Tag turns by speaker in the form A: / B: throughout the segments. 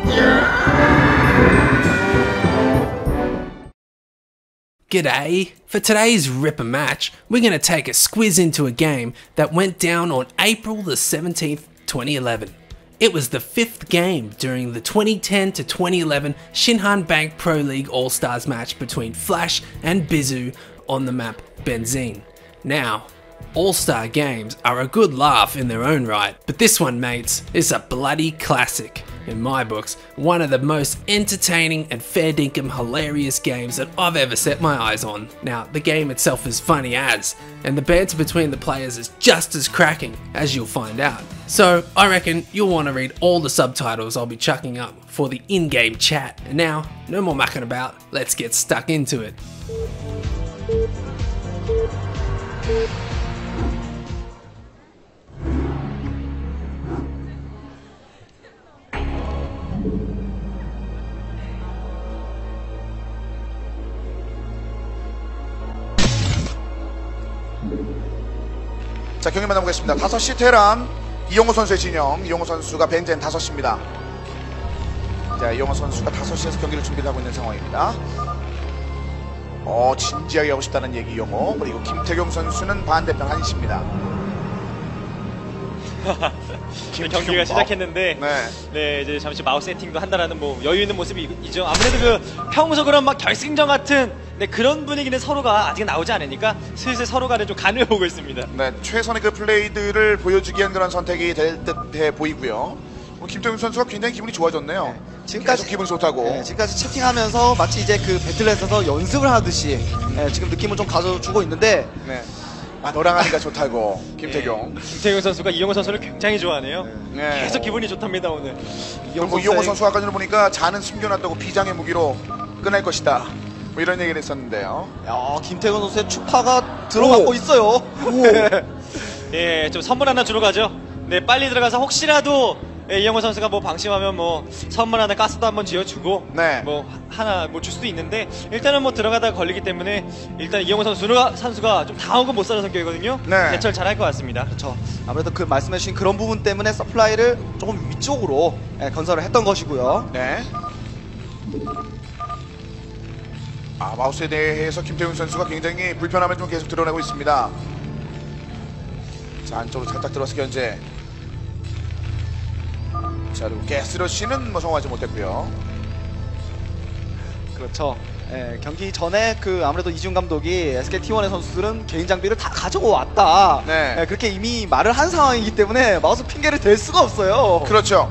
A: G'day! For today's Ripper match, we're going to take a squiz into a game that went down on April the 17th, 2011. It was the 5th game during the 2010 to 2011 Shinhan Bank Pro League All-Stars match between Flash and Bizu on the map Benzene. Now, All-Star games are a good laugh in their own right, but this one, mates, is a bloody classic. In my books, one of the most entertaining and fair dinkum hilarious games that I've ever set my eyes on. Now, the game itself is funny as, and the banter between the players is just as cracking, as you'll find out. So, I reckon you'll want to read all the subtitles I'll be chucking up for the in-game chat. And now, no more mucking about, let's get stuck into it.
B: 자, 경기 만나보겠습니다. 5시 테란 이용호 선수의 진영. 이용호 선수가 벤젠 5시입니다. 자, 이용호 선수가 5시에서 경기를 준비를 하고 있는 상황입니다. 진지하게 하고 싶다는 얘기 이용호. 그리고 김태경 선수는 반대편 1시입니다.
C: 경기가 시작했는데 네, 이제 잠시 마우스 세팅도 한다라는 뭐 여유 있는 모습이죠. 아무래도 그 평소 그런 막 결승전 같은 그런 분위기는 서로가 아직 나오지 않으니까 슬슬 서로 간에 좀 간을 보고 있습니다.
B: 네, 최선의 그 플레이들을 보여주기 위한 그런 선택이 될 듯해 보이고요. 김태경 선수가 굉장히 기분이 좋아졌네요. 네, 지금까지 기분 좋다고.
D: 네, 지금까지 채팅하면서 마치 이제 그 배틀넷에서 연습을 하듯이 지금 느낌을 좀 가져주고 있는데.
B: 네. 너랑 하니까 좋다고. 김태경.
C: 김태경 선수가 이용호 선수를 굉장히 좋아하네요. 네. 계속 기분이 좋답니다 오늘.
B: 이용호 선수가 아까 전에 보니까 잔은 숨겨놨다고 비장의 무기로 끝낼 것이다. 뭐 이런 얘기를 했었는데요.
D: 야, 김태경 선수의 추파가 들어가고 있어요.
C: 예, 좀 선물 하나 주러 가죠. 네, 빨리 들어가서 혹시라도 이용호 선수가 뭐 방심하면 뭐 선물 하나 가스도 한번 지어주고 뭐 하나 뭐 줄 수도 있는데 일단은 뭐 들어가다가 걸리기 때문에 일단 이용호 선수가 좀 당하고 못 사는 성격이거든요. 대처를 잘할 것 같습니다.
D: 그렇죠. 아무래도 그 말씀해주신 그런 부분 때문에 서플라이를 조금 위쪽으로 건설을 했던 것이고요.
B: 네. 마우스에 대해서 김태훈 선수가 굉장히 불편함을 좀 계속 드러내고 있습니다. 자, 안쪽으로 살짝 들어서 견제. 자, 그리고 가스러시는 뭐 성공하지 못했고요.
D: 그렇죠. 경기 전에 그 아무래도 이준 감독이 SKT1의 선수들은 개인 장비를 다 가지고 왔다. 그렇게 이미 말을 한 상황이기 때문에 마우스 핑계를 댈 수가 없어요.
B: 그렇죠.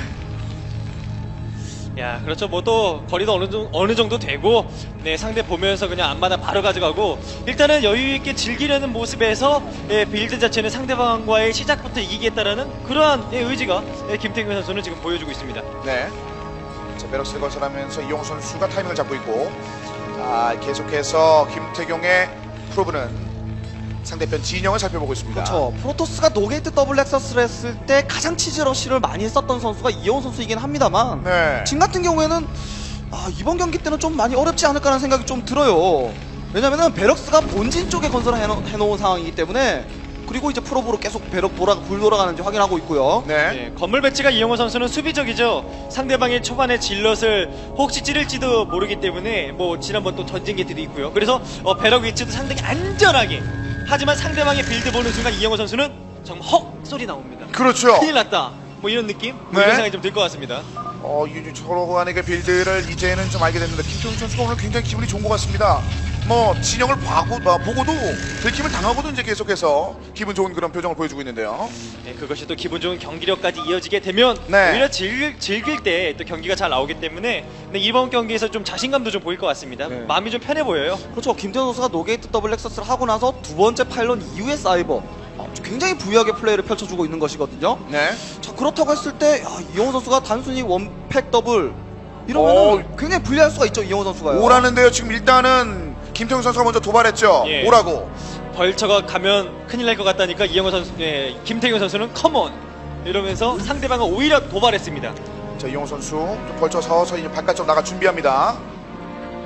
C: 야, 그렇죠. 뭐 또 거리도 어느 정도 되고, 네, 상대 보면서 그냥 앞마당 바로 가져가고, 일단은 여유 있게 즐기려는 모습에서 빌드 자체는 상대방과의 시작부터 이기겠다라는 그러한 의지가 김태경 선수는 지금 보여주고 있습니다.
B: 네. 자, 베럭스를 건설하면서 이용호 선수가 타이밍을 잡고 있고, 자, 계속해서 김태경의 프로브는 상대편 진영을 살펴보고 있습니다.
D: 그렇죠. 프로토스가 노게이트 더블 렉서스를 했을 때 가장 치즈러쉬를 많이 했었던 선수가 이용호 선수이긴 합니다만 지금 같은 경우에는 이번 경기 때는 좀 많이 어렵지 않을까라는 생각이 좀 들어요. 왜냐면은 베럭스가 본진 쪽에 건설을 해놓은 상황이기 때문에 그리고 이제 프로브로 계속 굴 돌아가는지 확인하고 있고요.
C: 네, 건물 배치가 이용호 선수는 수비적이죠. 상대방의 초반에 질럿을 혹시 찌를지도 모르기 때문에 뭐 지난번 또 전진기들이 있고요. 그래서 배럭 위치도 상당히 안전하게. 하지만 상대방의 빌드 보는 순간 이영호 선수는 정말 헉 소리 나옵니다.
B: 그렇죠.
C: 큰일 났다. 뭐 이런 느낌? 뭐 이런 생각이 좀 들 것 같습니다.
B: 서로 간의 그 빌드를 이제는 좀 알게 됐는데 김태훈 선수가 오늘 굉장히 기분이 좋은 것 같습니다. 뭐 진영을 보고도 들킴을 당하고도 이제 계속해서 기분 좋은 그런 표정을 보여주고 있는데요.
C: 네, 그것이 또 기분 좋은 경기력까지 이어지게 되면 오히려 즐길 때 또 경기가 잘 나오기 때문에 이번 경기에서 좀 자신감도 좀 보일 것 같습니다. 마음이 좀 편해 보여요.
D: 그렇죠. 김태훈 선수가 노게이트 더블 렉서스를 하고 나서 두 번째 파일럿 이후의 사이버 굉장히 부유하게 플레이를 펼쳐주고 있는 것이거든요. 자, 그렇다고 했을 때 이용호 선수가 단순히 원팩 더블 이러면 굉장히 불리할 수가 있죠. 이용호 선수가요.
B: 오라는데요. 지금 일단은 김태훈 선수가 먼저 도발했죠. 오라고.
C: 벌처가 가면 큰일 날 것 같다니까 이영호 선수, 김태경 선수는 컴온 이러면서 상대방은 오히려 도발했습니다.
B: 자, 이용호 선수 좀 벌쳐 서서 이제 바깥쪽 나가 준비합니다.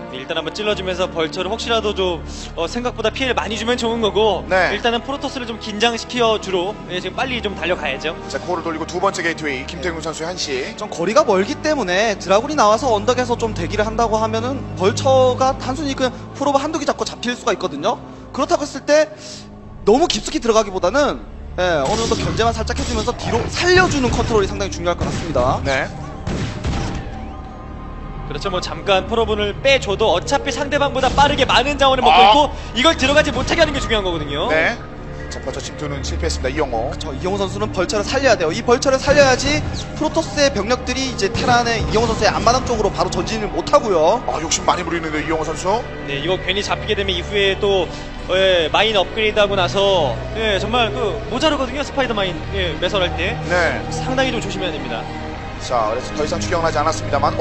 C: 일단 한번 찔러주면서 벌처를 혹시라도 좀 생각보다 피해를 많이 주면 좋은 거고
B: 네.
C: 일단은 프로토스를 좀 긴장시켜 주로 지금 빨리 좀 달려가야죠.
B: 자, 코를 돌리고 두 번째 게이트웨이 김태균 선수의 한시.
D: 좀 거리가 멀기 때문에 드라군이 나와서 언덕에서 좀 대기를 한다고 하면은 벌처가 단순히 그냥 프로브 한두 개 잡고 잡힐 수가 있거든요. 그렇다고 했을 때 너무 깊숙이 들어가기보다는 어느 정도 견제만 살짝 해주면서 뒤로 살려주는 컨트롤이 상당히 중요할 것 같습니다.
B: 네.
C: 그렇죠. 뭐 잠깐 프로분을 빼줘도 어차피 상대방보다 빠르게 많은 자원을 먹고 있고 이걸 들어가지 못하게 하는 게 중요한 거거든요.
B: 네. 자, 벌처 침투는 실패했습니다. 이영호.
D: 그렇죠. 이영호 선수는 벌처를 살려야 돼요. 이 벌처를 살려야지 프로토스의 병력들이 이제 테란의 이영호 선수의 앞마당 쪽으로 바로 전진을 못하고요.
B: 욕심 많이 부리는데 이영호 선수.
C: 네, 이거 괜히 잡히게 되면 이후에 또 마인 업그레이드하고 나서 정말 모자르거든요. 스파이더 마인 매설할 때.
B: 네.
C: 상당히 좀 조심해야 됩니다.
B: 자, 그래서 더 이상 추격은 하지 않았습니다만,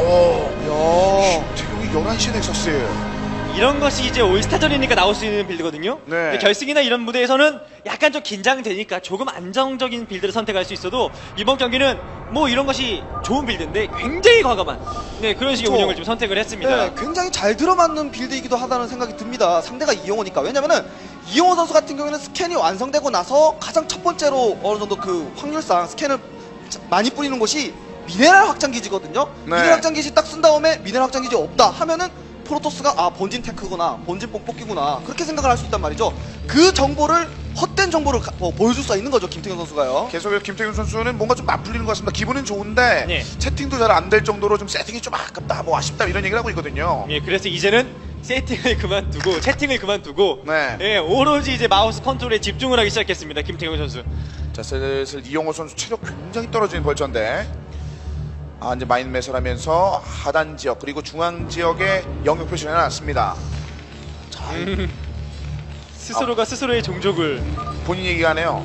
B: 지금 11시 넥서스.
C: 이런 것이 이제 올스타전이니까 나올 수 있는 빌드거든요.
B: 네.
C: 근데 결승이나 이런 무대에서는 약간 좀 긴장되니까 조금 안정적인 빌드를 선택할 수 있어도 이번 경기는 뭐 이런 것이 좋은 빌드인데 굉장히 과감한 그런 식의 운영을 좀 선택을 했습니다.
D: 네, 굉장히 잘 들어맞는 빌드이기도 하다는 생각이 듭니다. 상대가 이영호니까. 왜냐면은 이영호 선수 같은 경우에는 스캔이 완성되고 나서 가장 첫 번째로 어느 정도 그 확률상 스캔을 많이 뿌리는 곳이 미네랄 확장기지거든요.
B: 네.
D: 미네랄 확장기지 딱 쓴 다음에 미네랄 확장기지 없다 하면은 프로토스가 본진 테크구나, 본진 뽕뽑기구나 그렇게 생각을 할 수 있단 말이죠. 그 정보를 헛된 정보를 보여줄 수가 있는 거죠, 김태균 선수가요.
B: 계속해서 김태균 선수는 뭔가 좀 맞불리는 것 같습니다. 기분은 좋은데
C: 네.
B: 채팅도 잘 안 될 정도로 좀 세팅이 좀 아깝다, 뭐 아쉽다 이런 얘기를 하고 있거든요.
C: 예, 그래서 이제는 세팅을 그만두고 채팅을 그만두고
B: 네.
C: 오로지 이제 마우스 컨트롤에 집중을 하기 시작했습니다. 김태균 선수.
B: 자, 슬슬 이영호 선수 체력 굉장히 떨어지는 벌처인데 이제 마인 매설하면서 하단 지역 그리고 중앙 지역에 영역 표시를 해놨습니다. 자,
C: 스스로가 스스로의 종족을
B: 본인 얘기하네요.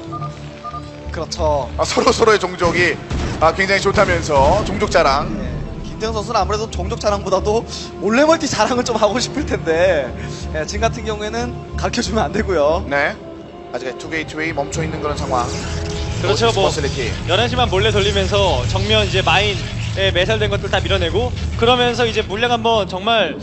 D: 그렇죠.
B: 서로의 종족이 굉장히 좋다면서 종족 자랑.
D: 김태균 선수는 아무래도 종족 자랑보다도 몰래 멀티 자랑을 좀 하고 싶을 텐데 지금 같은 경우에는 가르쳐주면 안 되고요.
B: 네. 아직 투게이트웨이 멈춰있는 그런 상황.
C: 그렇죠. 뭐 11시만 몰래 돌리면서 정면 이제 마인 매설된 것들 다 밀어내고 그러면서 이제 물량 한번 정말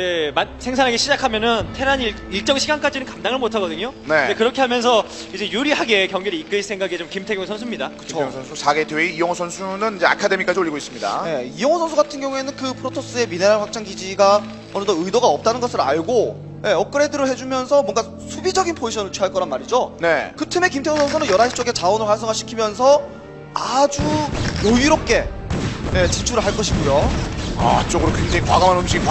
C: 생산하기 시작하면은 테란이 일정 시간까지는 감당을 못하거든요.
B: 네.
C: 그렇게 하면서 이제 유리하게 경기를 이끌 생각이 좀 김태균 선수입니다.
B: 김태균 선수 4게이트웨이, 이영호 선수는 이제 아카데미까지 올리고 있습니다.
D: 네, 이영호 선수 같은 경우에는 그 프로토스의 미네랄 확장 기지가 어느 정도 의도가 없다는 것을 알고 업그레이드를 해주면서 뭔가 수비적인 포지션을 취할 거란 말이죠.
B: 네.
D: 그 틈에 김태훈 선수는 11시 쪽에 자원을 활성화시키면서 아주 여유롭게 진출을 할 것이고요.
B: 쪽으로 굉장히 과감한 움직임.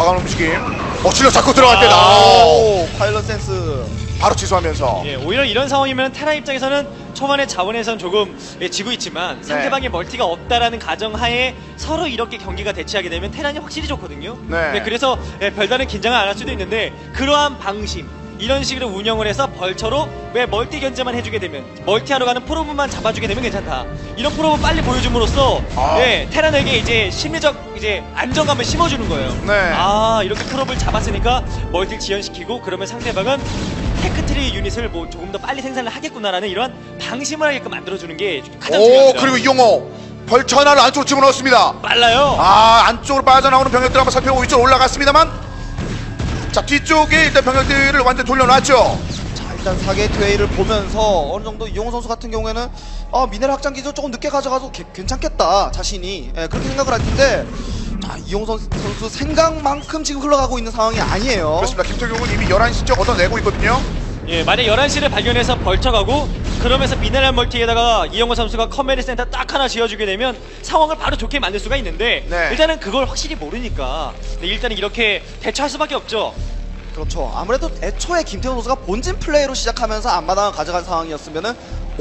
B: 질러 잡고 들어갈 때다.
D: 파일럿 센스.
B: 바로 취소하면서.
C: 오히려 이런 상황이면 테란 입장에서는 초반에 자원에서는 조금 지고 있지만 상대방의 멀티가 없다라는 가정하에 서로 이렇게 경기가 대치하게 되면 테란이 확실히 좋거든요.
B: 네.
C: 그래서 별다른 긴장을 안 할 수도 있는데 그러한 방심 이런 식으로 운영을 해서 벌처로 왜 멀티 견제만 해주게 되면 멀티하러 가는 프로브만 잡아주게 되면 괜찮다. 이런 프로브 빨리 보여줌으로써 테란에게 이제 심리적 이제 안정감을 심어주는 거예요.
B: 네.
C: 이렇게 프로브를 잡았으니까 멀티를 지연시키고 그러면 상대방은 테크트리 유닛을 뭐 조금 더 빨리 생산을 하겠구나라는 이런 방심을 하게끔 만들어주는 게 가장 중요합니다.
B: 그리고 이용호 벌처 하나를 안쪽으로 집어넣었습니다.
C: 빨라요.
B: 안쪽으로 빠져나오는 병력들 한번 살펴보고 위쪽으로 올라갔습니다만 자, 뒤쪽에 일단 병력들을 완전 돌려놨죠.
D: 자, 일단 4게이트웨이를 보면서 어느 정도 이용호 선수 같은 경우에는 미네랄 확장 기지를 조금 늦게 가져가도 괜찮겠다 자신이 그렇게 생각을 할 텐데 자, 이용호 선수 생각만큼 지금 흘러가고 있는 상황이 아니에요.
B: 그렇습니다. 김태경은 이미 11시 쪽 얻어내고 있거든요.
C: 만약 11시를 발견해서 벌쳐가고 그러면서 미네랄 멀티에다가 이영호 선수가 커뮤니티 센터 딱 하나 지어주게 되면 상황을 바로 좋게 만들 수가 있는데 일단은 그걸 확실히 모르니까 일단은 이렇게 대처할 수밖에 없죠.
D: 그렇죠. 아무래도 애초에 김태훈 선수가 본진 플레이로 시작하면서 앞마당을 가져간 상황이었으면은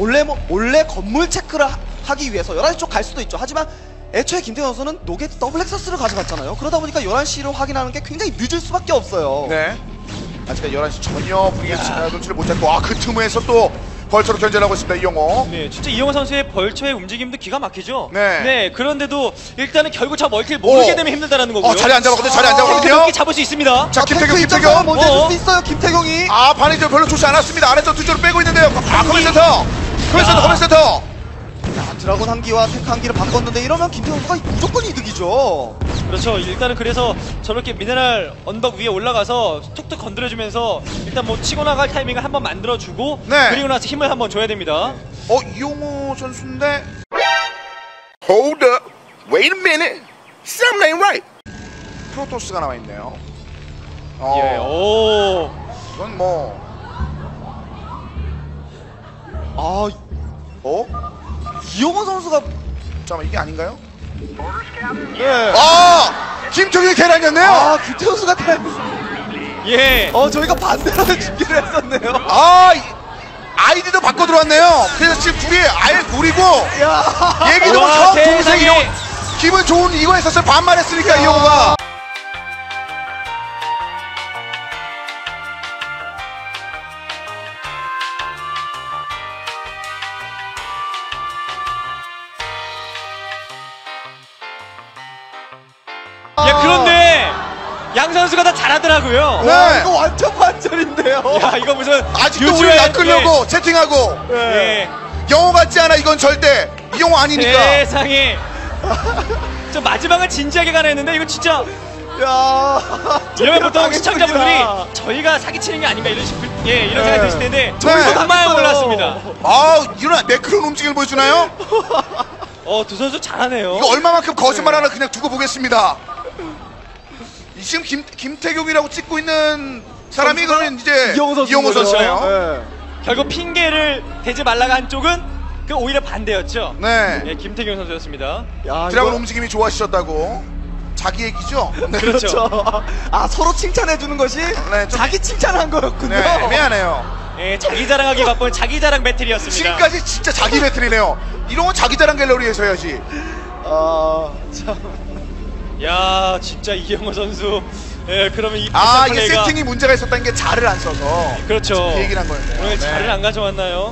D: 몰래 건물 체크를 하기 위해서 11시 쪽 갈 수도 있죠. 하지만 애초에 김태훈 선수는 노게이트 더블 엑서스를 가져갔잖아요. 그러다 보니까 11시를 확인하는 게 굉장히 늦을 수밖에 없어요.
B: 네. 아직까지 11시 전혀 분위기에서 놓지를 못했고 그 틈에서 또 벌처로 견제를 하고 있습니다. 이영호.
C: 네, 진짜 이영호 선수의 벌처의 움직임도 기가 막히죠.
B: 네.
C: 그런데도 일단은 결국 저 멀티를 모르게 되면 힘들다라는 거고요.
B: 자리 안 잡았거든요. 자리 안 잡았거든요.
C: 이렇게 잡을 수 있습니다.
B: 자, 김태경.
D: 먼저 해줄 수 있어요. 김태경이.
B: 반응이 별로 좋지 않았습니다. 아래쪽 두 줄을 빼고 있는데요. 커맨센터. 커맨센터.
D: 드라곤 한 기와 탱크 한 기를 바꿨는데 이러면 김태경 선수가 무조건 이득이죠.
C: 그렇죠. 일단은 그래서 저렇게 미네랄 언덕 위에 올라가서 툭툭 건드려주면서 일단 뭐 치고 나갈 타이밍을 한번 만들어주고
B: 네.
C: 그리고 나서 힘을 한번 줘야 됩니다.
B: 이용호 선수인데
E: Hold up. Wait a minute. Something ain't right.
B: 프로토스가 나와 있네요.
C: 예, 오.
B: 이건 뭐
D: 아, 이용호 선수가
B: 잠깐만 이게 아닌가요?
D: 네.
B: 김태균이 계란이었네요.
D: 김태 선수가
C: 예.
D: 저희가 반대로 준비를 했었네요.
B: 아이디도 바꿔 들어왔네요. 그래서 지금 둘이 아예 구리고 얘기도
C: 와,
B: 형 동생
C: 세상에.
B: 이용 기분 좋은 이거 했었어요. 반말했으니까 이용호가.
C: 그런데 양 선수가 다 잘하더라고요.
B: 네.
D: 이거 완전 반전인데요.
C: 야, 이거 무슨
B: 아직도 우리를 낚으려고 채팅하고
C: 예.
B: 영호 같지 않아. 이건 절대 이용호 아니니까.
C: 세상에. 저 마지막은 진지하게 가나 했는데 이거 진짜 이러면 보통 시청자분들이 저희가 사기치는 게 아닌가 이런 이런 생각이 드실 텐데
B: 저희도
C: 정말 몰랐습니다.
B: 이런 매크로운 움직임을 보여주나요?
C: 두 선수 잘하네요.
B: 이거 얼마만큼 거짓말 하나 그냥 두고 보겠습니다. 지금 김태경이라고 찍고 있는 사람이 그러면 이제 이용호 선수예요.
C: 결국 핑계를 대지 말라가 한쪽은 오히려 반대였죠.
B: 네.
C: 예, 김태경 선수였습니다.
B: 드라곤 움직임이 좋아지셨다고. 자기 얘기죠? 네.
C: 그렇죠.
D: 서로 칭찬해주는 것이 자기 칭찬한 거였군요.
B: 네, 미안해요.
C: 예, 자기 자랑하기 바쁜 자기 자랑 배틀이었습니다.
B: 지금까지 진짜 자기 배틀이네요. 이런 건 자기 자랑 갤러리에서 해야지.
C: 야, 진짜 이영호 선수. 예, 그러면 이
B: 이게
C: 플레이가
B: 세팅이 문제가 있었다는 게 자를 안 써서.
C: 그렇죠.
B: 그 얘기를 한 거였네요.
C: 오늘 자를 안 가져왔나요?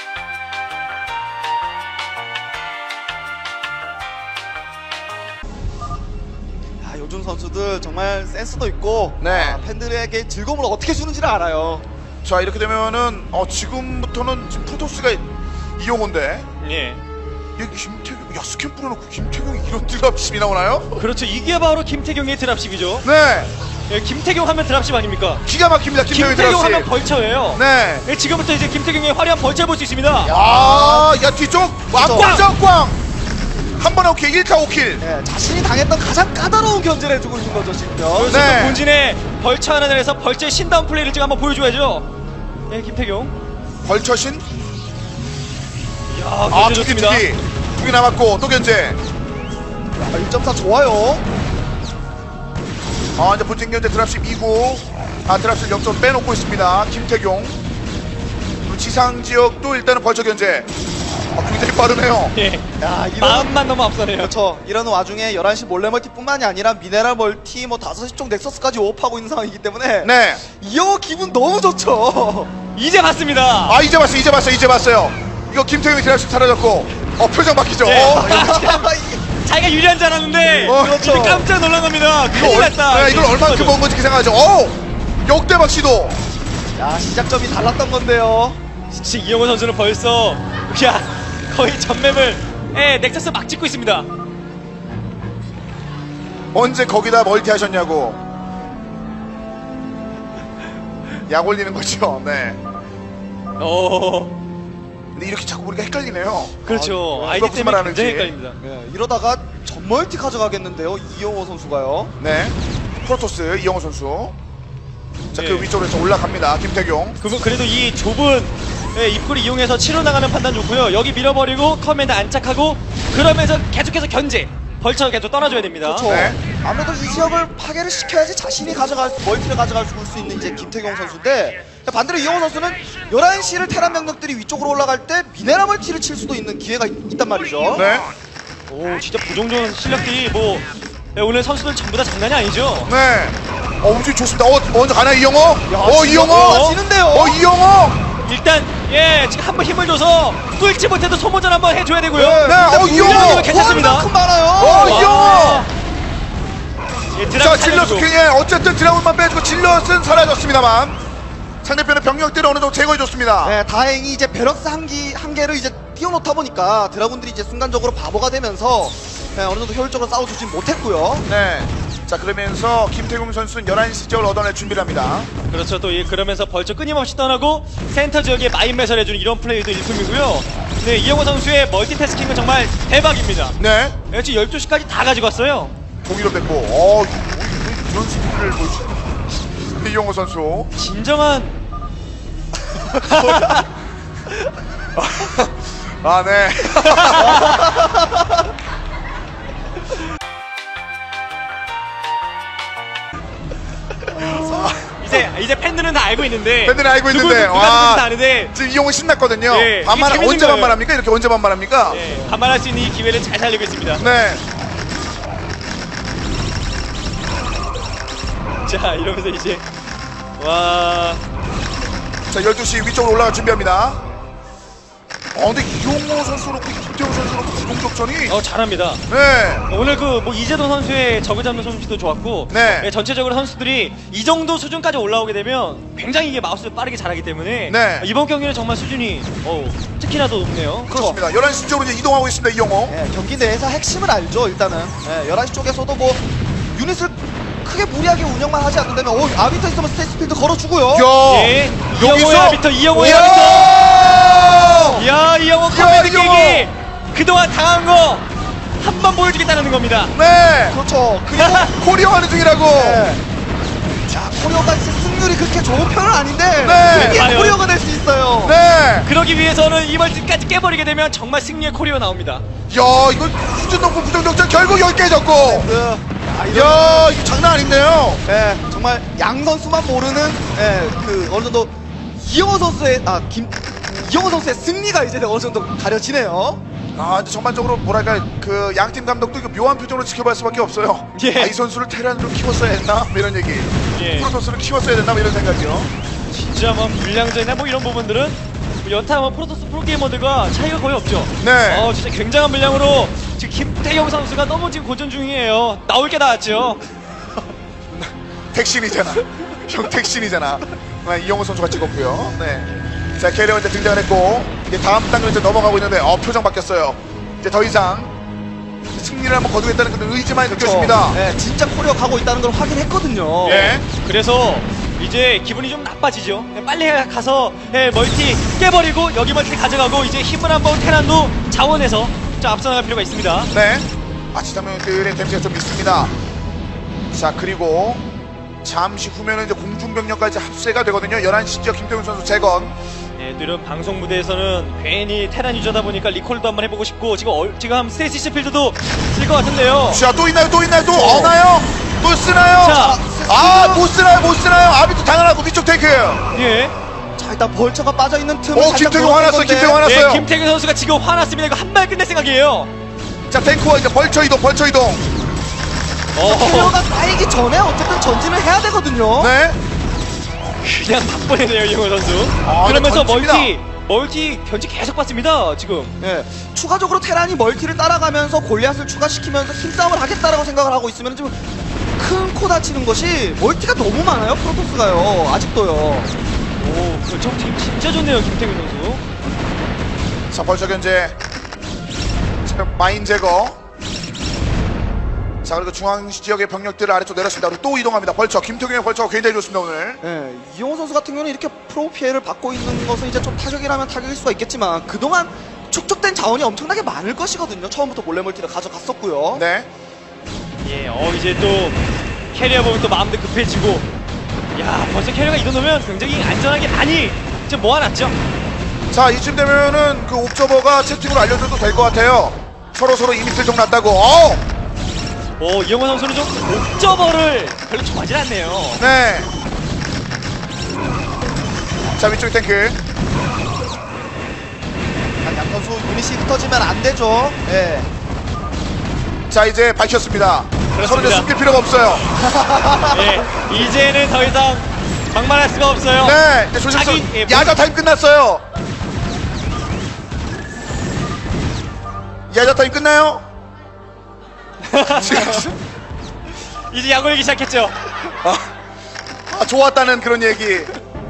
D: 요즘 선수들 정말 센스도 있고 팬들에게 즐거움을 어떻게 주는지를 알아요.
B: 자, 이렇게 되면은 지금부터는 지금 프로토스가 이용호인데
C: 예.
B: 김태경, 스캔 뿌려놓고 김태경이 이런 드랍십이 나오나요?
C: 그렇죠. 이게 바로 김태경의 드랍십이죠.
B: 네.
C: 예, 김태경 하면 드랍십 아닙니까?
B: 기가 막힙니다. 김태경 드랍십.
C: 하면 벌처예요.
B: 네.
C: 예, 지금부터 이제 김태경의 화려한 벌처 볼 수 있습니다.
B: 야, 뒤쪽 꽝꽝꽝. 한 번에 오킬, 1타 5킬.
D: 자신이 당했던 가장 까다로운 견제를 해주고 있는 거죠, 지금.
C: 네. 본진에 벌처 하나 내서 벌처의 신다운 플레이를 지금 한번 보여줘야죠. 네, 김태경.
B: 벌처신.
C: 이야, 좋습니다.
B: 두 개 남았고 또 견제.
D: 1.4 좋아요.
B: 이제 본진 견제 드랍십 2고 드랍십 0점 빼놓고 있습니다. 김태경. 그리고 지상 지역도 일단은 벌처 견제. 굉장히 빠르네요.
C: 예. 마음만 너무 앞서네요.
D: 그렇죠. 이런 와중에 11시 몰래 멀티뿐만이 아니라 미네랄 멀티 5시 쪽 넥서스까지 오업하고 있는 상황이기 때문에 이영호 기분 너무 좋죠.
C: 이제 봤습니다.
B: 이제 봤어요. 이거 김태경이 드랍십 사라졌고 표정 바뀌죠.
C: 자기가 유리한 줄 알았는데
D: 그렇죠.
C: 깜짝 놀란 겁니다. 큰일 났다.
B: 이걸 얼만큼 먹은 건지 생각하죠. 역대박 시도.
D: 시작점이 달랐던 건데요.
C: 지금 이영호 선수는 벌써 거의 전맵을 넥서스 막 찍고 있습니다.
B: 언제 거기다 멀티 하셨냐고. 약 올리는 거죠. 네. 근데 이렇게 자꾸 우리가 헷갈리네요.
C: 그렇죠. 아이디 때문에 굉장히 헷갈립니다.
D: 이러다가 전멀티 가져가겠는데요, 이영호 선수가요.
B: 네. 프로토스 이영호 선수. 자, 그 위쪽으로 올라갑니다. 김태경.
C: 그래도 이 좁은 입구를 이용해서 치러 나가는 판단 좋고요. 여기 밀어버리고 커맨드 안착하고 그러면서 계속해서 견제. 벌처 계속 떠나줘야 됩니다.
D: 그렇죠. 아무래도 이 지역을 파괴를 시켜야지 자신이 멀티를 가져갈 수 있는 이제 김태경 선수인데, 반대로 이영호 선수는 11시를 테란 병력들이 위쪽으로 올라갈 때 미네랄 멀티를 칠 수도 있는 기회가 있단 말이죠.
B: 네.
C: 진짜 부종종 실력들이 오늘 선수들 전부 다 장난이 아니죠.
B: 네. 움직임 좋습니다. 먼저 가나요, 이영호? 이영호!
D: 지는데요.
B: 이영호!
C: 일단 지금 한번 힘을 줘서 뚫지 못해도 소모전 한번 해줘야 되고요.
B: 이영호!
C: 괜찮습니다.
B: 이영호! 자,
C: 살려주고.
B: 질럿 스킹에 어쨌든 드라군만 빼고 질럿은 사라졌습니다만 상대편의 병력들을 어느 정도 제거해줬습니다.
D: 다행히 이제 베럭스 한 개를 이제 띄워놓다 보니까 드라군들이 이제 순간적으로 바보가 되면서 네, 어느 정도 효율적으로 싸워주진 못했고요.
B: 네. 자, 그러면서 김태경 선수는 11시 지역을 얻어낼 준비를 합니다.
C: 그렇죠. 또 그러면서 벌써 끊임없이 떠나고 센터 지역에 마인 매설해주는 이런 플레이도 일품이고요. 네, 이영호 선수의 멀티태스킹은 정말 대박입니다.
B: 네.
C: 네, 지금 12시까지 다 가지고 왔어요.
B: 동의로 뺐고, 이런 수비를 보여주는 이영호 선수.
C: 진정한
B: 아, 네.
C: 이제 팬들은 다 알고 있는데.
B: 팬들은 알고 있는데.
C: 누가 다 아는데.
B: 지금 이영호 신났거든요.
C: 네,
B: 언제 반말합니까? 이렇게 언제 반말합니까?
C: 네, 반말할 수 있는 이 기회를 잘 살리고 있습니다.
B: 네.
C: 자, 이러면서 이제 와.
B: 자, 12시 위쪽으로 올라갈 준비합니다. 근데 이용호 선수 놓고 김태형 선수 놓고 공격전이
C: 잘합니다.
B: 네.
C: 오늘 뭐 이재동 선수의 적을 잡는 솜씨도 좋았고,
B: 네.
C: 네, 전체적으로 선수들이 이 정도 수준까지 올라오게 되면 굉장히 이게 마우스를 빠르게 잘하기 때문에
B: 네.
C: 이번 경기는 정말 수준이 특히나 더 높네요.
B: 그렇습니다. 11시 쪽으로 이제 이동하고 있습니다. 이용호.
D: 네, 경기 내에서 핵심을 알죠. 일단은 11시 쪽에서도 뭐 유닛을 크게 무리하게 운영만 하지 않는다면 아비터 있으면 스테이스필드 걸어주고요.
C: 예, 이영호의 아비터, 이영호의 아비터. 야, 이영호 커맨드 깨기 그동안 당한 거 한 번 보여주겠다는 겁니다.
B: 네.
D: 그렇죠. 그리고
B: 코리어 하는 중이라고.
D: 네. 자, 코리어가 승률이 그렇게 좋은 편은 아닌데
B: 네.
D: 승리의 코리어가 될 수 있어요.
B: 네.
C: 그러기 위해서는 이번 끝까지 깨버리게 되면 정말 승리의 코리어 나옵니다.
B: 야, 이거 수준 높고 부정적전 결국 여기 깨졌고. 야, 이거 장난 아닌데요.
D: 네, 정말 양 선수만 모르는 어느 정도 이영호 선수의 승리가 이제 어느 정도 가려지네요.
B: 근데 전반적으로 뭐랄까 그 양팀 감독도 묘한 표정으로 지켜볼 수밖에 없어요.
C: 예.
B: 이 선수를 테란으로 키웠어야 했나? 이런 얘기.
C: 예.
B: 프로토스를 키웠어야 됐나? 이런 생각이요.
C: 진짜 뭐 물량전이나 뭐 이런 부분들은 연타 프로토스 프로게이머들과 차이가 거의 없죠.
B: 네.
C: 진짜 굉장한 물량으로 지금 김태경 선수가 너무 지금 고전 중이에요. 나올 게 나왔죠.
B: 택신이잖아. 형 택신이잖아. 이영호 선수가 찍었고요. 네. 자, 캐리어가 이제 등장을 했고 이제 다음 단계로 이제 넘어가고 있는데 표정 바뀌었어요. 이제 더 이상 승리를 한번 거두겠다는 그런 의지만이 느껴집니다.
D: 네, 진짜 코리어 가고 있다는 걸 확인했거든요.
B: 예.
C: 그래서 이제 기분이 좀 나빠지죠. 빨리 가서 멀티 깨버리고 여기 멀티 가져가고 이제 힘을 한번 테란도 자원해서 좀 앞서나갈 필요가 있습니다.
B: 네. 아치장면들의 데미지가 좀 있습니다. 자, 그리고 잠시 후면은 이제 공중병력까지 합세가 되거든요. 11시 지역 김태훈 선수 재건.
C: 네, 또 이런 방송 무대에서는 괜히 테란 유저다 보니까 리콜도 한번 해보고 싶고 지금 스테이시 필드도 쓸 것 같은데요.
B: 자, 또 있나요? 또 어나요? 또 쓰나요?
C: 자,
B: 못 쓰나요? 아비도 당연하고 위쪽 테이크.
C: 예.
D: 자, 일단 벌처가 빠져있는 틈을
B: 김태경 화났어요.
C: 네, 김태경 선수가 지금 화났습니다. 이거 한 발 끝낼 생각이에요.
B: 자, 탱크와 이제 벌처 이동.
D: 코리어가 쌓이기 전에 어쨌든 전진을 해야 되거든요.
B: 네.
C: 그냥 바쁘네요, 이영호 선수. 그러면서 멀티 견제 계속 받습니다, 지금.
D: 네. 추가적으로 테란이 멀티를 따라가면서 골리앗을 추가시키면서 힘싸움을 하겠다라고 생각을 하고 있으면 좀 큰 코 다치는 것이 멀티가 너무 많아요, 프로토스가요. 아직도요.
C: 오, 그렇죠. 팀 진짜 좋네요, 김태균 선수.
B: 자, 벌처 견제. 자, 마인 제거. 자, 그리고 중앙 지역의 병력들을 아래쪽 내렸습니다. 그리고 또 이동합니다. 벌처. 김태균의 벌처가 굉장히 좋습니다, 오늘.
D: 네, 이용호 선수 같은 경우는 이렇게 프로 피해를 받고 있는 것은 이제 좀 타격이라면 타격일 수가 있겠지만 그동안 축적된 자원이 엄청나게 많을 것이거든요. 처음부터 몰래 멀티를 가져갔었고요.
B: 네.
C: 예, 이제 또 캐리어 보면 또 마음도 급해지고. 야, 벌써 캐리어가 이 정도면 굉장히 안전하게 많이 좀 모아놨죠.
B: 자, 이쯤 되면은 그 옵저버가 채팅으로 알려줘도 될 것 같아요. 서로 이미트 좀 났다고.
C: 이영호 선수는 좀 옵저버를 별로 좋아하진 않네요.
B: 네. 자, 위쪽 탱크.
D: 양 선수 유닛이 흩어지면 안 되죠. 네.
B: 자, 이제 밝혔습니다. 서로 이제 숨길 필요가 없어요.
C: 네, 이제는 더 이상 막말할 수가 없어요.
B: 네, 이제 조심스러워. 야자 타임 끝났어요. 야자 타임 끝나요?
C: 이제 야구 얘기 시작했죠.
B: 좋았다는 그런 얘기.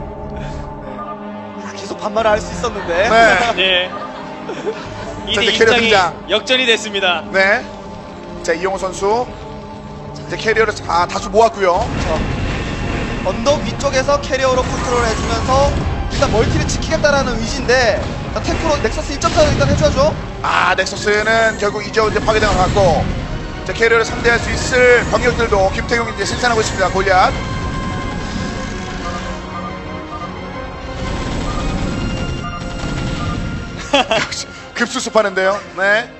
D: 계속 반말을 할 수 있었는데.
B: 네.
C: 네. 이제
B: 캐리어
C: 입장이
B: 등장.
C: 역전이 됐습니다.
B: 네. 자, 이영호 선수 이제 캐리어를 다수 모았고요.
D: 언덕 위쪽에서 캐리어로 컨트롤 해주면서 일단 멀티를 지키겠다라는 의지인데 탱크로 넥서스 1.4를 일단 해줘야죠.
B: 넥서스는 결국 이제 파괴된 것 같고, 자, 캐리어를 상대할 수 있을 병력들도 김태경이 이제 생산하고 있습니다. 골리앗. 급수습하는데요. 네.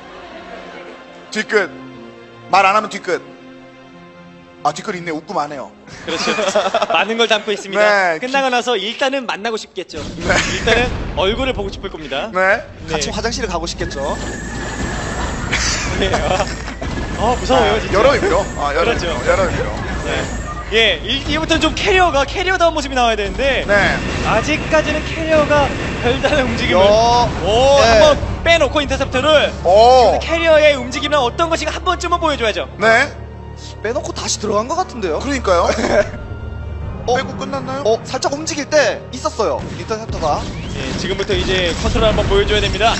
B: 뒤끝. 말 안 하면 뒤끝. 뒤끝 있네. 웃고만 해요.
C: 그렇죠. 많은 걸 담고 있습니다.
B: 네.
C: 끝나고 나서 일단은 만나고 싶겠죠.
B: 네.
C: 일단은 얼굴을 보고 싶을 겁니다.
B: 네.
D: 같이 화장실을 가고 싶겠죠.
C: 네. 무서워요, 진짜.
B: 여러 의미로.
C: 그렇죠.
B: 여러 의미로.
C: 네. 예, 이부터는 좀 캐리어다운 모습이 나와야 되는데
B: 네.
C: 아직까지는 캐리어가 별다른 움직임을
B: 네.
C: 한번 빼놓고 인터셉터를 지금 캐리어의 움직임은 어떤 것인가 한 번쯤은 보여줘야죠.
B: 네.
D: 빼놓고 다시 들어간 것 같은데요.
B: 그러니까요. 빼고 끝났나요?
D: 살짝 움직일 때 있었어요. 인터셉터가.
C: 예, 지금부터 이제 컨트롤 한번 보여줘야 됩니다.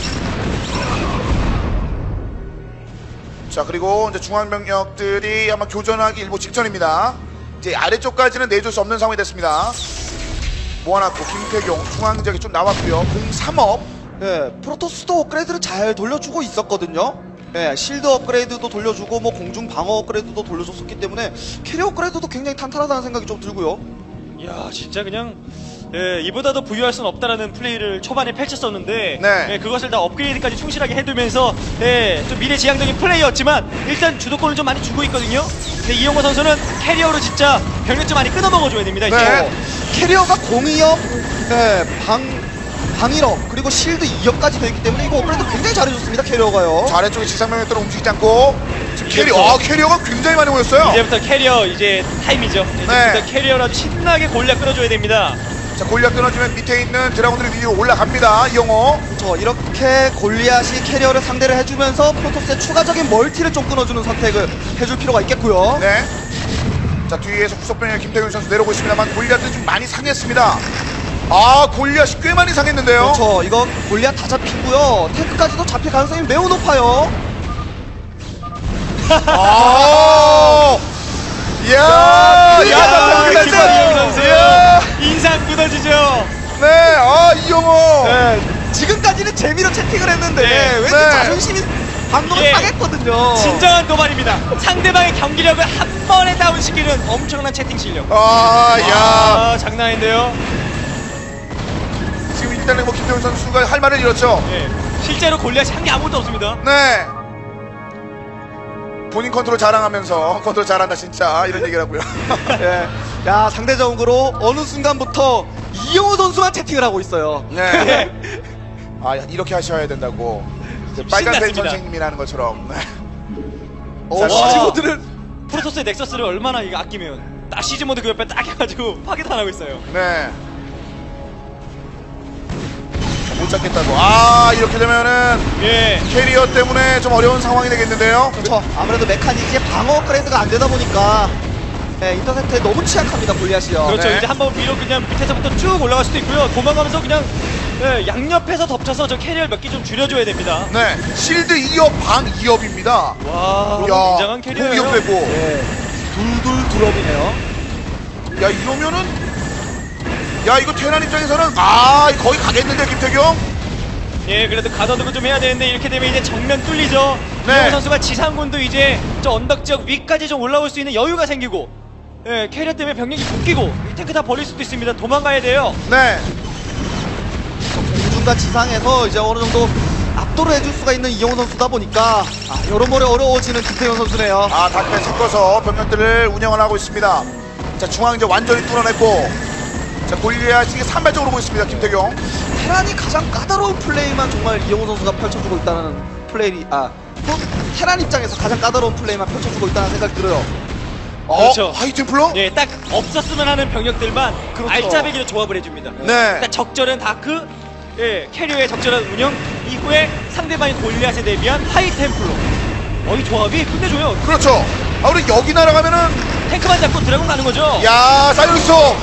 B: 자, 그리고 이제 중앙병력들이 아마 교전하기 일보 직전입니다. 이제 아래쪽까지는 내줄 수 없는 상황이 됐습니다. 모아놨고 김태경 중앙지역이 좀 나왔고요. 03업.
D: 예, 프로토스도 업그레이드를 잘 돌려주고 있었거든요. 예, 실드 업그레이드도 돌려주고 뭐 공중 방어 업그레이드도 돌려줬었기 때문에 캐리어 업그레이드도 굉장히 탄탄하다는 생각이 좀 들고요.
C: 이야, 진짜 그냥 이보다 더 부유할 수는 없다라는 플레이를 초반에 펼쳤었는데
B: 네.
C: 그것을 다 업그레이드까지 충실하게 해두면서 좀 미래지향적인 플레이였지만 일단 주도권을 좀 많이 주고 있거든요. 근데 이영호 선수는 캐리어로 진짜 병력 좀 많이 끊어먹어줘야 됩니다. 이제.
B: 네.
D: 캐리어가 공이업, 방일업, 그리고 실드 2업까지 되어있기 때문에 이거 업그레이드 굉장히 잘해줬습니다. 캐리어가요.
B: 자, 아래쪽에 지상병력들은 움직이지 않고 지금 캐리어가 굉장히 많이 모였어요.
C: 이제부터 캐리어 이제 타임이죠. 이제부터 캐리어로 아주 신나게 골략 끌어줘야 됩니다.
B: 자, 골리앗 끊어주면 밑에 있는 드라군들이 위로 올라갑니다. 이영호.
D: 그렇죠. 이렇게 골리앗이 캐리어를 상대를 해주면서 프로토스의 추가적인 멀티를 좀 끊어주는 선택을 해줄 필요가 있겠고요.
B: 네. 자, 뒤에서 후속병력 김태균 선수 내려오고 있습니다만 골리앗은 좀 많이 상했습니다. 골리앗이 꽤 많이 상했는데요.
D: 그렇죠. 이거 골리앗 다 잡히고요. 탱크까지도 잡힐 가능성이 매우 높아요.
B: 이야,
C: 김태균 선수 인상 굳어지죠.
B: 네, 이영호.
D: 네, 지금까지는 재미로 채팅을 했는데 왠지 자존심이 방금은 상했거든요.
C: 진정한 도발입니다. 상대방의 경기력을 한 번에 다운시키는 엄청난 채팅 실력. 장난 아닌데요.
B: 지금 일단은 뭐 김태훈 선수가 할 말을 잃었죠.
C: 네. 실제로 골리앗이 한 게 아무것도 없습니다.
B: 네. 본인 컨트롤 자랑하면서 컨트롤 잘한다 진짜 이런 얘기를 하고요.
D: 예. 야, 상대적으로 어느 순간부터 이영호 선수만 채팅을 하고 있어요.
B: 네. 이렇게 하셔야 된다고. 빨간 펜 선생님이라는 것처럼.
D: 친구들은
C: 프로토스의 넥서스를 얼마나 이거 아끼면 시즈 모드 그 옆에 딱 해가지고 파괴도 안 하고 있어요.
B: 네. 못 잡겠다고. 이렇게 되면은 캐리어 때문에 좀 어려운 상황이 되겠는데요.
D: 그렇죠. 아무래도 메카닉의 방어 업그레이드가 안 되다 보니까 인터셉트에 너무 취약합니다. 골리앗이요.
C: 그렇죠. 이제 한번 위로 그냥 밑에서부터 쭉 올라갈 수도 있고요. 도망가면서 그냥 양옆에서 덮쳐서 저 캐리어 몇 개 좀 줄여줘야 됩니다.
B: 네. 실드 2업, 방 2업입니다.
C: 와, 굉장한 캐리어예요.
B: 2업 되고.
D: 둘둘 드롭이네요.
B: 야, 이러면은 이거 테란 입장에서는 거의 가겠는데 김태경?
C: 예, 그래도 가둬두고 좀 해야 되는데 이렇게 되면 이제 정면 뚫리죠.
B: 네.
C: 이영호 선수가 지상군도 이제 저 언덕 지역 위까지 좀 올라올 수 있는 여유가 생기고 캐리어 때문에 병력이 묶이고 이 탱크 다 버릴 수도 있습니다. 도망가야 돼요.
B: 네.
D: 공중과 지상에서 이제 어느 정도 압도를 해줄 수가 있는 이영호 선수다 보니까 여러모로 어려워지는 김태현 선수네요.
B: 다크에 섞어서 병력들을 운영을 하고 있습니다. 자, 중앙 이제 완전히 뚫어냈고, 자, 골리앗이 산발적으로 오고 있습니다. 김태경.
D: 테란이 가장 까다로운 플레이만 정말 이영호 선수가 펼쳐주고 있다는 플레이, 테란 입장에서 가장 까다로운 플레이만 펼쳐주고 있다는 생각이 들어요.
C: 그렇죠.
B: 하이템플러?
C: 예, 딱 없었으면 하는 병력들만
D: 그렇죠.
C: 알짜배기로 조합을 해줍니다.
B: 네.
C: 일단 적절한 다크, 캐리어의 적절한 운영 이후에 상대방의 골리앗에 대비한 하이템플로. 이 조합이 끝내줘요.
B: 그렇죠. 우리 여기 날아가면은
C: 탱크만 잡고 드래곤 가는 거죠.
B: 사이언스.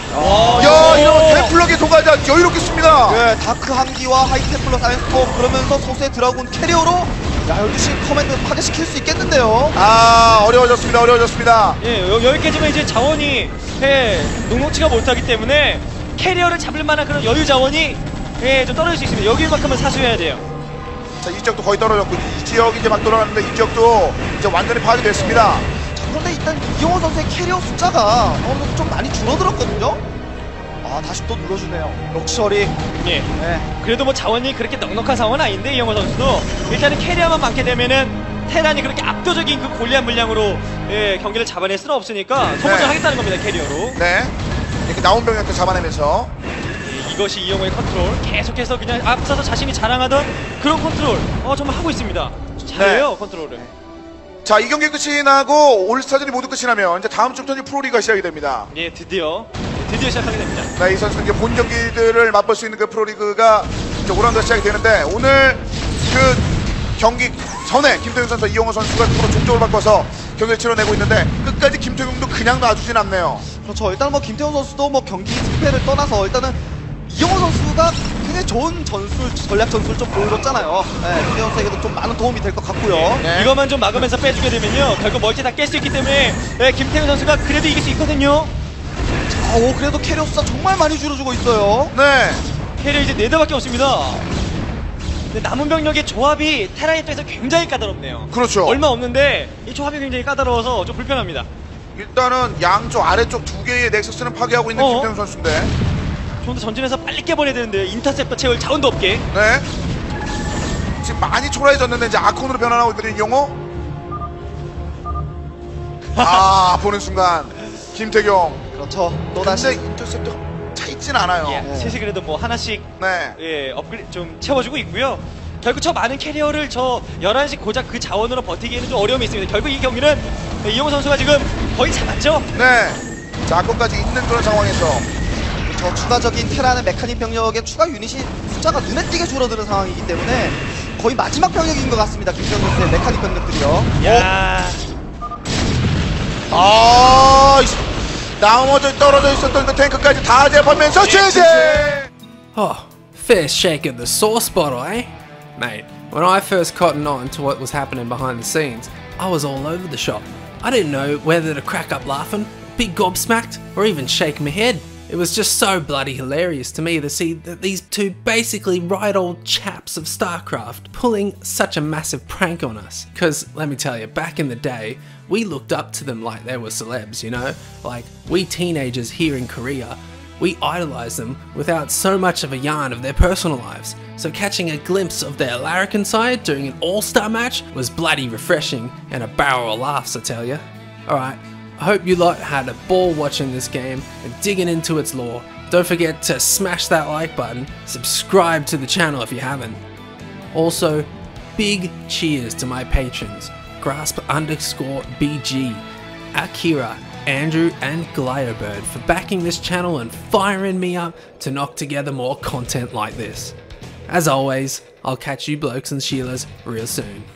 B: 야, 이런 템플러기 통과하자 여유롭게 씁니다.
D: 네, 다크 한기와 하이템플러 사이언스톰 그러면서 소수의 드라군 캐리어로 야, 12시 커맨드 파괴시킬 수 있겠는데요.
B: 아, 어려워졌습니다.
C: 예, 여기까지만 이제 자원이 녹록지가 못하기 때문에 캐리어를 잡을 만한 그런 여유 자원이 좀 떨어질 수 있습니다. 여기만큼은 사수해야 돼요.
B: 자, 이 지역도 거의 떨어졌고 이 지역이 이제 막 돌아가는데 이 지역도 이제 완전히 파괴 됐습니다.
D: 자, 그런데 일단 이영호 선수의 캐리어 숫자가 어느 정도 좀 많이 줄어들었거든요. 아, 다시 또 눌러주네요. 럭셔리.
C: 예.
D: 네.
C: 그래도 뭐 자원이 그렇게 넉넉한 상황은 아닌데 이영호 선수도 일단은 캐리어만 많게 되면은 테란이 그렇게 압도적인 그 골리앗 물량으로 경기를 잡아낼 수는 없으니까 소모전 하겠다는 겁니다. 캐리어로.
B: 네. 이렇게 나온 병력들 잡아내면서
C: 이것이 이영호의 컨트롤. 계속해서 그냥 앞서서 자신이 자랑하던 그런 컨트롤 정말 하고 있습니다. 잘해요. 컨트롤을.
B: 자, 이 경기 끝이 나고 올스타전이 모두 끝이 나면 이제 다음 주부터 프로리그가 시작이 됩니다.
C: 예, 드디어 시작하게 됩니다.
B: 네, 이 선수는 이제 본 경기들을 맛볼 수 있는 그 프로리그가 이제 오라운드가 시작이 되는데 오늘 그 경기 전에 김태균 선수, 이영호 선수가 서로 종족을 바꿔서 경기를 치러내고 있는데 끝까지 김태균도 그냥 놔주진 않네요.
D: 그렇죠. 일단 뭐 김태훈 선수도 뭐 경기 승패를 떠나서 일단은 이영호 선수가 굉장히 좋은 전략 전술을 좀 보여줬잖아요. 네, 김태훈 선수에게도 좀 많은 도움이 될 것 같고요.
B: 네.
C: 이것만 좀 막으면서 빼주게 되면요, 결국 멀티 다 깰 수 있기 때문에 김태훈 선수가 그래도 이길 수 있거든요.
D: 자, 그래도 캐리어 숫자 정말 많이 줄여주고 있어요.
B: 네.
C: 캐리어 이제 4대밖에 없습니다. 근데 남은 병력의 조합이 테란 입장에서 굉장히 까다롭네요.
B: 그렇죠.
C: 얼마 없는데 이 조합이 굉장히 까다로워서 좀 불편합니다.
B: 일단은 양쪽 아래쪽 두 개의 넥서스는 파괴하고 있는 김태균 선수인데
C: 좀 더 전진해서 빨리 깨버려야 되는데 인터셉터 채울 자원도 없게.
B: 네. 지금 많이 초라해졌는데 이제 아콘으로 변환하고 있거든요. 이영호. 아, 보는 순간 김태경.
D: 그렇죠. 또다시
B: 인터셉터가 차 있진 않아요.
C: 예, 셋이 그래도 뭐 하나씩
B: 네.
C: 업그레이드 좀 채워주고 있고요. 결국 저 많은 캐리어를 저 11시 고작 그 자원으로 버티기에는 좀 어려움이 있습니다. 결국 이 경기는 이영호 선수가 지금 거의 잡았죠?
B: 네. 자, 아콘까지 있는 그런 상황에서
D: 저 추가적인 테란의 메카닉 병력의 추가 유닛이 숫자가 눈에 띄게 줄어드는 상황이기 때문에 거의 마지막 병력인 것 같습니다. 김태형 선수의 메카닉 병력들이요.
C: 야.
B: 나머지 떨어져 있었던 그 탱크까지 다 제압하면서 제재!
A: Oh, fair shake of the sauce bottle, eh? Mate, when I first cottoned on to what was happening behind the scenes, I was all over the shop. I didn't know whether to crack up laughing, be gobsmacked, or even shake my head. It was just so bloody hilarious to me to see that these two basically right old chaps of StarCraft pulling such a massive prank on us. Cause let me tell you, back in the day, we looked up to them like they were celebs, you know? Like, we teenagers here in Korea, we idolized them without so much of a yarn of their personal lives. So catching a glimpse of their larrikin side during an all-star match was bloody refreshing and a barrel of laughs, I tell ya. Alright, I hope you lot had a ball watching this game and digging into its lore. Don't forget to smash that like button, subscribe to the channel if you haven't. Also, big cheers to my patrons, Grasp_BG, Akira, Andrew and Glyobird for backing this channel and firing me up to knock together more content like this. As always, I'll catch you blokes and Sheilas real soon.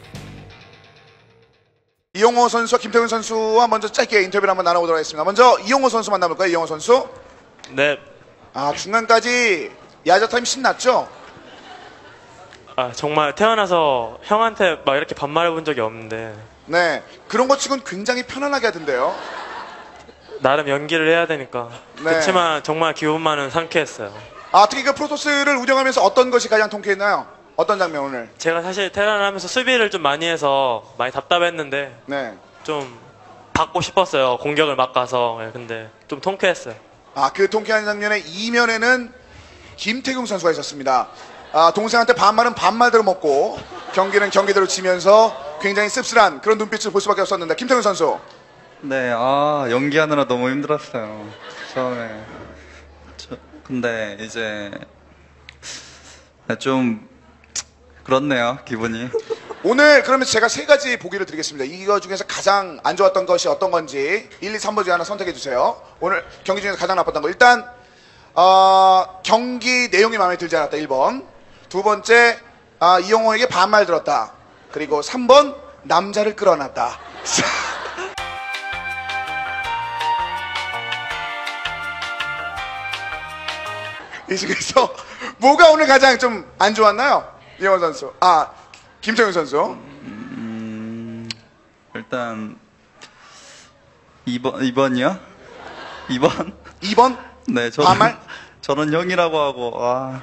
B: 이영호 선수와 김태균 선수와 먼저 짧게 인터뷰를 한번 나눠보도록 하겠습니다. 먼저 이영호 선수 만나볼까요? 이영호 선수.
F: 네.
B: 아, 중간까지 야자타임 신났죠?
F: 아, 정말 태어나서 형한테 막 이렇게 반말해본 적이 없는데.
B: 네. 그런 것 치곤 굉장히 편안하게 하던데요.
F: 나름 연기를 해야 되니까.
B: 네.
F: 그렇지만 정말 기분만은 상쾌했어요.
B: 아, 특히 그 프로토스를 운영하면서 어떤 것이 가장 통쾌했나요? 어떤 장면 오늘?
F: 제가 사실 테란을 하면서 수비를 좀 많이 해서 많이 답답했는데
B: 네.
F: 좀 받고 싶었어요. 공격을 막 가서. 네, 근데 좀 통쾌했어요.
B: 아, 그 통쾌한 장면의 이면에는 김태균 선수가 있었습니다. 아, 동생한테 반말은 반말대로 먹고 경기는 경기대로 치면서 굉장히 씁쓸한 그런 눈빛을 볼 수밖에 없었는데 김태균 선수.
G: 네, 연기하느라 너무 힘들었어요. 처음에. 근데 이제 좀 그렇네요, 기분이.
B: 오늘 그러면 제가 세 가지 보기를 드리겠습니다. 이거 중에서 가장 안 좋았던 것이 어떤 건지 1, 2, 3번 중에 하나 선택해 주세요. 오늘 경기 중에서 가장 나빴던 거. 일단 경기 내용이 마음에 들지 않았다. 1번. 두 번째, 이영호에게 반말 들었다. 그리고 3번, 남자를 끌어놨다. 이 중에서 뭐가 오늘 가장 좀 안 좋았나요? 이영호 선수. 김정윤 선수.
G: 일단 2번이요? 2번?
B: 2번?
G: 네, 저는 형이라고 하고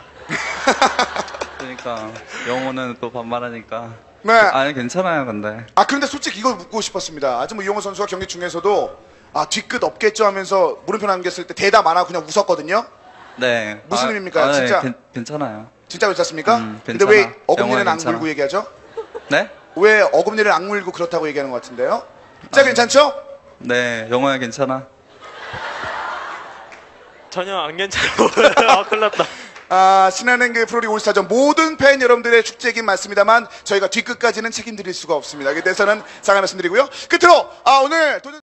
G: 그러니까 영호는 또 반말하니까.
B: 네.
G: 아니 괜찮아요, 근데.
B: 그런데 솔직히 이걸 묻고 싶었습니다. 아직 뭐 이영호 선수가 경기 중에서도 뒤끝 없겠죠 하면서 물음표 남겼을 때 대답 안 하고 그냥 웃었거든요.
G: 네.
B: 무슨 의미입니까? 진짜
G: 괜찮아요.
B: 진짜 괜찮습니까? 근데
G: 괜찮아.
B: 왜 어금니는 안
G: 괜찮아.
B: 물고 얘기하죠?
G: 네?
B: 왜 어금니를 안 물고 그렇다고 얘기하는 것 같은데요? 진짜 괜찮죠?
G: 네, 영호야 괜찮아.
F: 전혀 안 괜찮아. 큰일 났다.
B: 신한은행 프로리그 올스타전 모든 팬 여러분들의 축제이긴 맞습니다만 저희가 뒤끝까지는 책임드릴 수가 없습니다. 그래서는 사과 말씀드리고요. 끝으로 오늘 도전